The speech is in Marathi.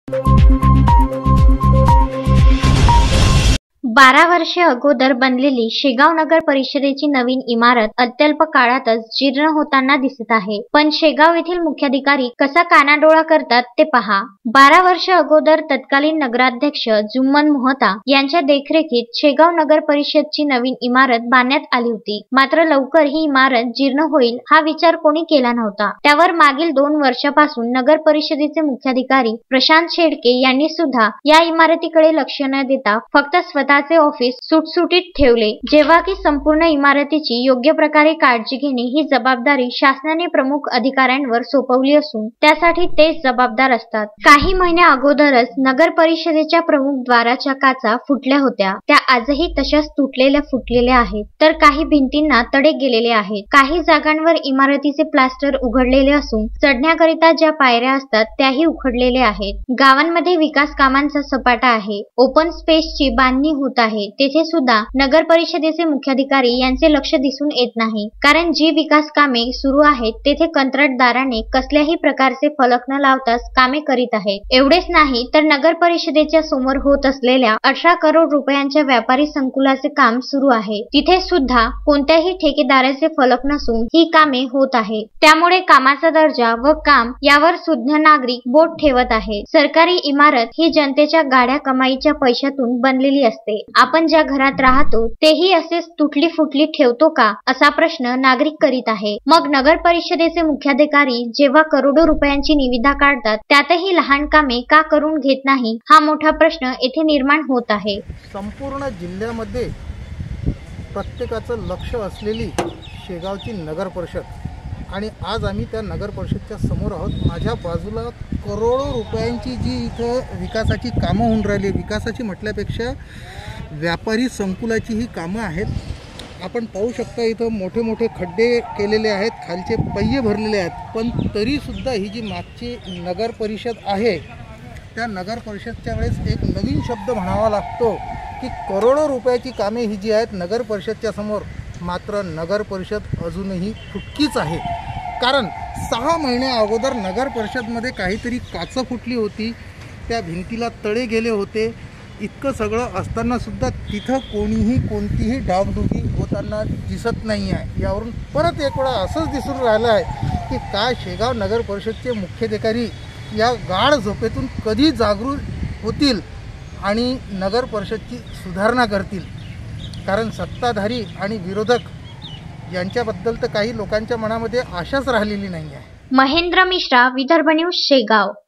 12 वर्षे अगोदर बनलेली शेगाव नगर परिषदेची नवीन इमारत अत्यल्प काळातच जीर्ण होताना दिसत आहे। पण शेगाव येथील मुख्याधिकारी कसा कानाडोळा करतात ते पहा। 12 वर्षे अगोदर तत्कालीन नगराध्यक्ष जुम्मन मोहता यांच्या देखरेखीत शेगाव नगर परिषदची नवीन इमारत बांधण्यात आली होती। मात्र लवकर ही इमारत जीर्ण होईल हा विचार कोणी केला नव्हता। त्यावर मागील 2 वर्षापासून नगर परिषदेचे मुख्याधिकारी प्रशांत शेडके यांनी सुद्धा या इमारतीकडे लक्ष न देता फक्त स्वतःचे ऑफिस सुटसुटीत ठेवले, जेव्हा की संपूर्ण इमारतीची योग्य प्रकारे काळजी घेणे ही जबाबदारी शासनाने प्रमुख अधिकाऱ्यांवर सोपवली असून त्यासाठी तेच जबाबदार असतात। काही महिन्या अगोदरच नगर परिषदेच्या प्रमुख द्वाराच्या काचा फुटल्या होत्या, त्या आजही तशाच तुटलेल्या फुटलेल्या आहेत, तर काही भिंतींना तडे गेलेले आहेत। काही जागांवर इमारतीचे प्लास्टर उघडलेले असून चढण्याकरिता ज्या पायऱ्या असतात त्याही उखडलेल्या आहेत। गावांमध्ये विकास कामांचा सपाटा आहे, ओपन स्पेसची बांधणी होत आहे, तेथे सुद्धा नगर परिषदेचे मुख्याधिकारी यांचे लक्ष दिसून येत नाही। कारण जी विकास कामे सुरू आहेत तेथे कंत्राटदाराने कसल्याही प्रकारचे फलक न लावताच कामे करीत आहेत। एवढेच नाही तर नगर परिषदेच्या समोर होत असलेल्या 18 करोड रुपयांच्या व्यापारी संकुलाचे काम सुरू आहे, तिथे सुद्धा कोणत्याही ठेकेदाराचे फलक नसून ही कामे होत आहे। त्यामुळे कामाचा दर्जा व काम यावर सुज्ञ नागरिक बोट ठेवत आहे। सरकारी इमारत ही जनतेच्या गाड्या कमाईच्या पैशातून बनलेली असते। आपण ज्या घरात राहतो तेही असेच तुटली फुटली ठेवतो का, असा प्रश्न नागरिक करीत आहे। मग नगर परिषदेचे मुख्याधिकारी जेव्हा करोडो रुपयांची निविदा काढतात त्यातही लहान कामे का करून घेत नाही, हा मोठा प्रश्न येथे निर्माण होत आहे। संपूर्ण जिल्ह्यामध्ये प्रत्येकाचं लक्ष असलेली शेगावची नगर परिषद आणि आज आम्ही त्या नगर परिषदच्या समोर आहोत। माझ्या बाजूला करोडो रुपयांची जी इथं विकासाची कामं होऊन राहिली, विकासाची म्हटल्यापेक्षा व्यापारी संकुलाची ही कामं आहेत। आपण पाहू शकता इथं मोठे मोठे खड्डे केलेले आहेत, खालचे पहिये भरलेले आहेत, पण तरीसुद्धा ही जी मागची नगर परिषद आहे त्या नगर परिषदच्या वेळेस एक नवीन शब्द म्हणावा लागतो की करोडो रुपयाची कामे ही जी आहेत नगर परिषदच्या समोर, मात्र नगर परिषद अजूनही फुटकीच आहे। कारण 6 महिन्या अगोदर नगर परिषदमध्ये काहीतरी काच फुटली होती, त्या भिंतीला तडे गेले होते। इतकं सगळं असताना सुद्धा तिथं कोणतीही डागडुगी होताना दिसत नाही आहे। यावरून परत एक वेळा असंच दिसून राहिलं आहे की काय शेगाव नगर परिषदचे मुख्याधिकारी या गाढ झोपेतून कधी जागृत होतील आणि नगर परिषदची सुधारणा करतील। कारण सत्ताधारी आणि विरोधक यांच्याबद्दल तर काही लोकांच्या मनामध्ये आशाच राहिलेली नाही आहे। महेंद्र मिश्रा, विदर्भ न्यूज, शेगाव।